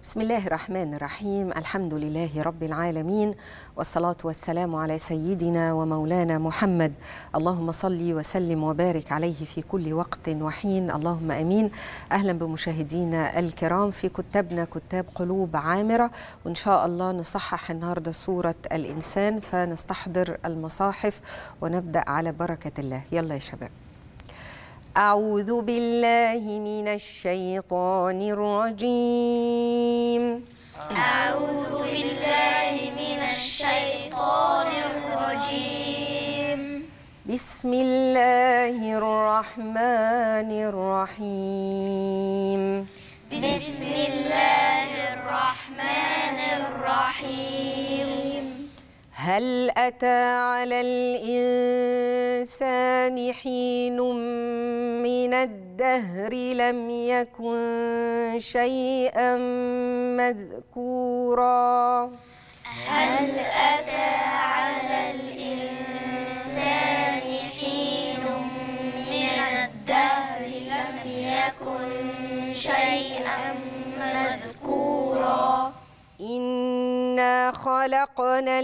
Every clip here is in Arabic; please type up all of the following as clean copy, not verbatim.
بسم الله الرحمن الرحيم. الحمد لله رب العالمين، والصلاة والسلام على سيدنا ومولانا محمد. اللهم صل وسلم وبارك عليه في كل وقت وحين، اللهم امين. اهلا بمشاهدينا الكرام في كتابنا كتاب قلوب عامرة، وان شاء الله نصحح النهارده سورة الإنسان، فنستحضر المصاحف ونبدأ على بركة الله. يلا يا شباب. أعوذ بالله من الشيطان الرجيم. أعوذ بالله من الشيطان الرجيم. بسم الله الرحمن الرحيم. بسم الله الرحمن الرحيم. هل أتى على الإنسان حين من الدهر لم يكن شيئا مذكورا. هل أتى على الإنسان حين من الدهر لم يكن شيئا مذكورا. إنا خلقنا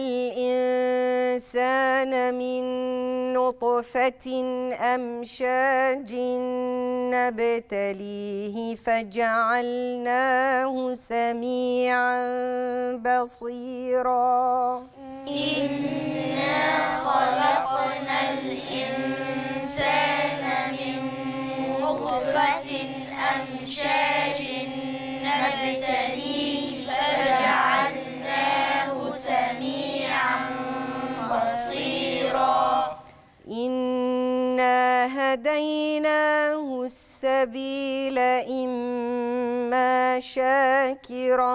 الإنسان من نطفة أمشاج نبتليه فجعلناه سميعا بصيرا. إنا خلقنا الإنسان من نطفة أمشاج نبتليه فجعلناه سميعا بصيرا. إنا هديناه السبيل إما شاكرا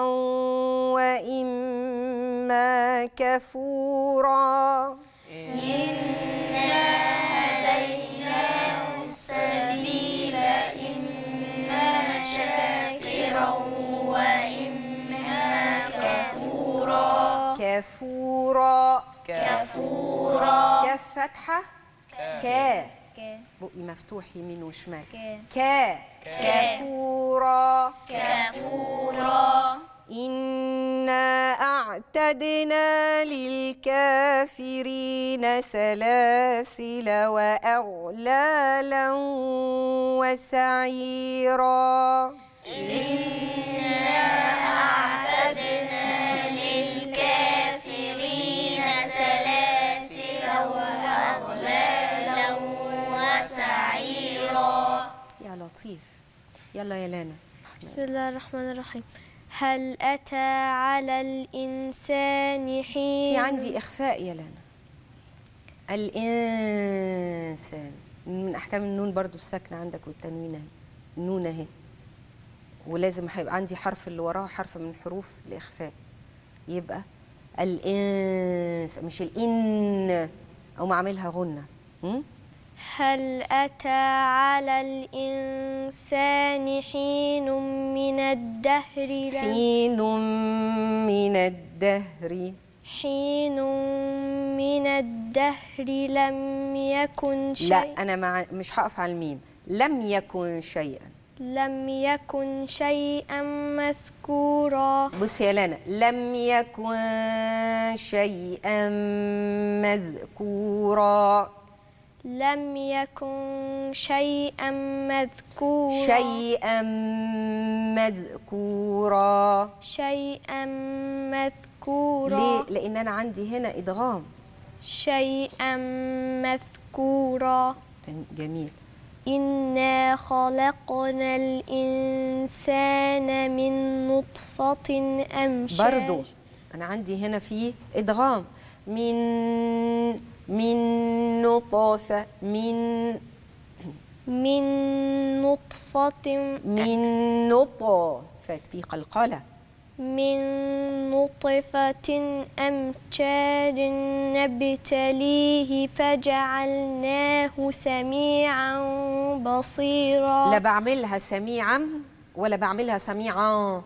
وإما كفورا. إنا هديناه السبيل إما شاكرا وإما كفورا. كفورا. كفورا. كف فتحة. كا. بقي مفتوح يمين وشمال. كا. كفورا. كفورا. إنا أعتدنا للكافرين سلاسل وأغلالا وسعيرا. إنا أعتدنا للكافرين سلاسل وأغلالا وسعيرا. يا لطيف. يلا يا لانا. بسم الله الرحمن الرحيم. هل أتى على الإنسان حين. في عندي إخفاء يا لانا. الإنسان من أحكام النون برضو الساكنة عندك، والتنوين اهي. النون اهي، ولازم هيبقى عندي حرف اللي وراه حرف من حروف الإخفاء، يبقى الإنس مش الإن، أو ما أعملها غنة. هل أتى على الإنسان حين من الدهر حين من الدهر. حين من الدهر لم يكن شيئا. لا أنا مش هقف على الميم. لم يكن شيئا. لم يكن شيئا مذكورا. بصي يا لانا، لم يكن شيئا مذكورا. لم يكن شيئا مذكورا. شيئا مذكورا. شيئا مذكورا. ليه؟ لأن أنا عندي هنا إدغام. شيئا مذكورا. جميل. إنا خلقنا الإنسان من نطفة أمشاج. برضو أنا عندي هنا في إدغام. من نطفة. من نطفة. من نطفة في قلقلة. من نطفة أمشاج نبتليه فجعلناه سميعا بصيرا. لا بعملها سميعا ولا بعملها سميعا.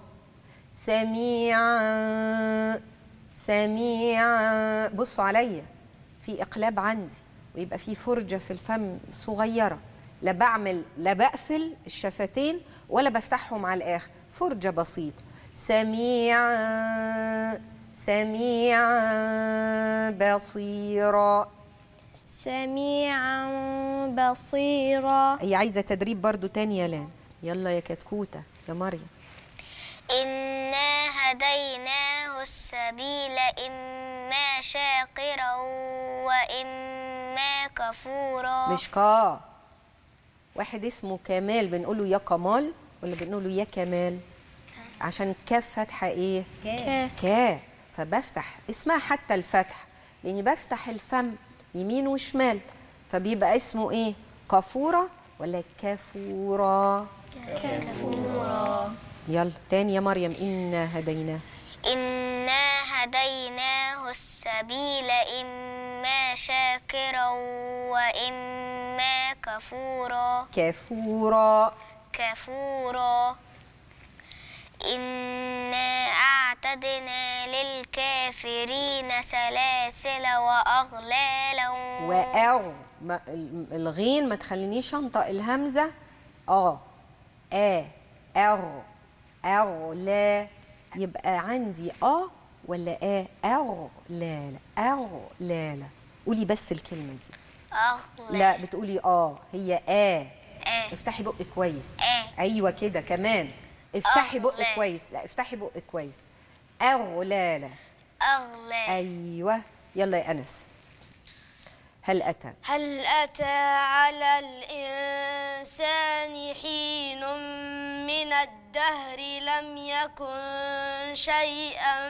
سميعا. بصوا عليا، في إقلاب عندي، ويبقى في فرجة في الفم صغيرة. لا بقفل الشفتين ولا بفتحهم على الآخر، فرجة بسيطة. سميعا بصيرا. سميعا بصيرا. هي عايزة تدريب برضو تاني يا لان. يلا يا كتكوتة يا مريم. إنا هديناه السبيل إما شاكرا وإما كفورا. مش كا. واحد اسمه كمال بنقوله يا كمال ولا بنقوله يا كمال؟ عشان كاف فتحة ايه؟ كا. فبفتح اسمها حتى الفتح لاني بفتح الفم يمين وشمال فبيبقى اسمه ايه؟ كفورة ولا كفورة؟ كفورا. يلا تاني يا مريم. إنا هديناه. إنا هديناه السبيل إما شاكرا وإما كفورا. كفورا. كفورا. إنا أعتدنا للكافرين سلاسل وأغلالا الغين ما تخلينيش انطق الهمزة لا يبقى عندي ولا لا لا قولي بس الكلمة دي. لا بتقولي هي افتحي بقك كويس. ايوه كده كمان. افتحي بقك كويس. لا افتحي بقك كويس. أغلالا. ايوه يلا يا أنس. هل أتى على الإنسان حين من الدهر لم يكن شيئا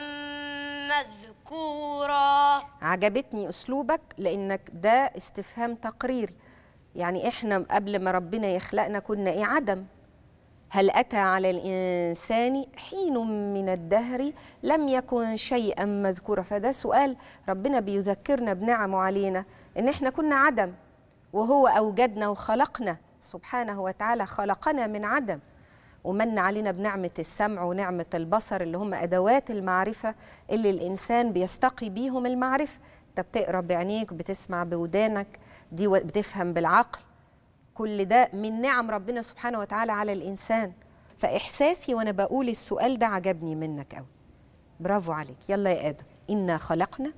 مذكورا. عجبتني أسلوبك لأنك ده استفهام تقريري. يعني إحنا قبل ما ربنا يخلقنا كنا إيه؟ عدم. هل أتى على الإنسان حين من الدهر لم يكن شيئا مذكورا. فده سؤال ربنا بيذكرنا بنعمه علينا إن إحنا كنا عدم وهو أوجدنا وخلقنا سبحانه وتعالى. خلقنا من عدم ومن علينا بنعمة السمع ونعمة البصر اللي هم أدوات المعرفة اللي الإنسان بيستقي بيهم المعرفة. أنت بتقرأ بعينيك بتسمع بودانك دي بتفهم بالعقل. كل ده من نعم ربنا سبحانه وتعالى على الإنسان. فإحساسي وأنا بقول السؤال ده عجبني منك أوي. برافو عليك. يلا يا آدم. إنا خلقنا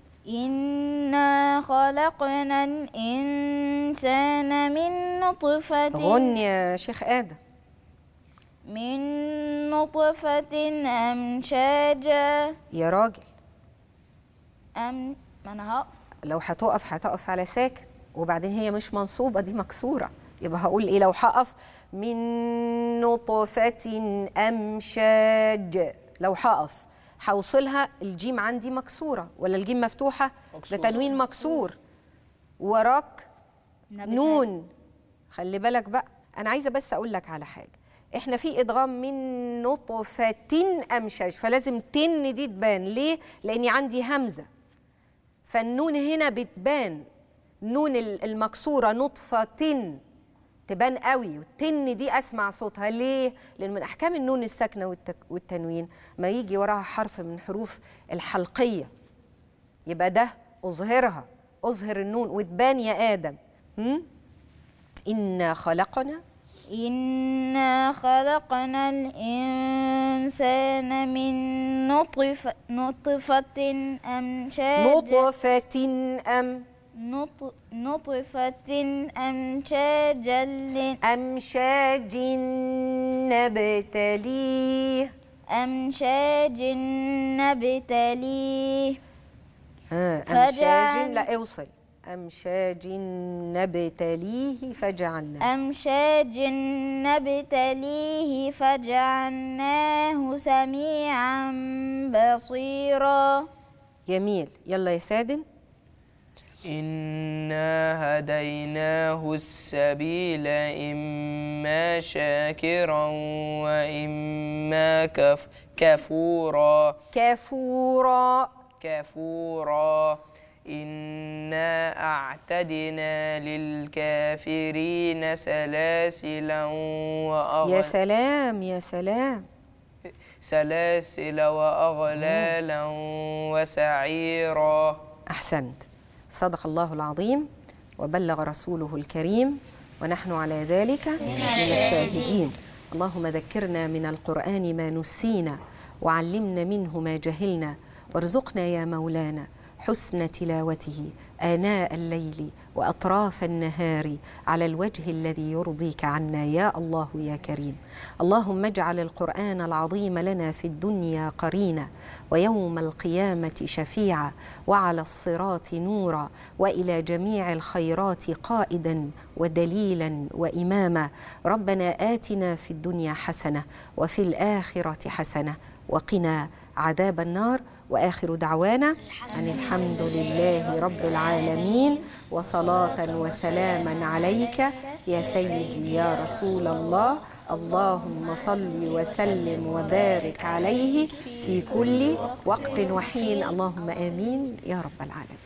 الإنسان من نطفة. غن يا شيخ آدم. من نطفة أمشاجا. يا راجل ما أنا هقف. لو هتقف على ساكن وبعدين هي مش منصوبة دي مكسورة يبقى هقول إيه لو هقف؟ من نطفة أمشاج. لو هقف هوصلها الجيم عندي مكسورة ولا الجيم مفتوحة؟ ده تنوين مكسور وراك نون. خلي بالك بقى. أنا عايزة بس أقول لك على حاجة. إحنا في إدغام من نطفة أمشاج فلازم تن دي تبان. ليه؟ لأني عندي همزة فالنون هنا بتبان. نون المكسورة نطفة تبان قوي والتن دي أسمع صوتها. ليه؟ لأن من أحكام النون الساكنة والتنوين ما يجي وراها حرف من حروف الحلقية يبقى ده أظهر النون وتبان يا آدم. إنا خلقنا الإنسان من نطفة أمشاج. نطفة أمشاج نبتليه. أمشاج لا اوصل. أمشاج نبتليه فجعلناه سميعا بصيرا. جميل. يلا يا سادن. إنا هديناه السبيل إما شاكرا وإما كفورا. إنا أعتدنا للكافرين سلاسلا يا سلام سلاسل وأغلالا وسعيرا. أحسنت. صدق الله العظيم وبلغ رسوله الكريم ونحن على ذلك من الشاهدين. اللهم ذكرنا من القرآن ما نسينا وعلمنا منه ما جهلنا، وارزقنا يا مولانا حسن تلاوته آناء الليل وأطراف النهار على الوجه الذي يرضيك عنا يا الله يا كريم. اللهم اجعل القرآن العظيم لنا في الدنيا قرينا، ويوم القيامة شفيعا، وعلى الصراط نورا، وإلى جميع الخيرات قائدا ودليلا وإماما. ربنا آتنا في الدنيا حسنة وفي الآخرة حسنة وقنا عذاب النار. وآخر دعوانا أن الحمد لله رب العالمين، وصلاة وسلاما عليك يا سيدي يا رسول الله. اللهم صل وسلم وبارك عليه في كل وقت وحين. اللهم آمين يا رب العالمين.